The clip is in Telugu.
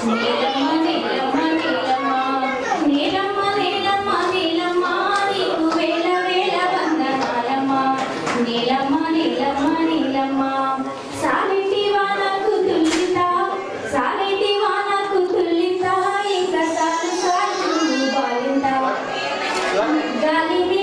నీలమ్మ నీలమ్మ నీలమ్మ నీలమ్మ నీలమ్మ నీలమ్మ నీకు వేల వేల వందనాలమ్మ నీలమ్మ నీలమ్మ నీలమ్మ సాలిటి వానకు తుల్లిందా సాలిటి వానకు తుల్లిందా ఇంకా సాలు సాలు బాలిందా గాలిని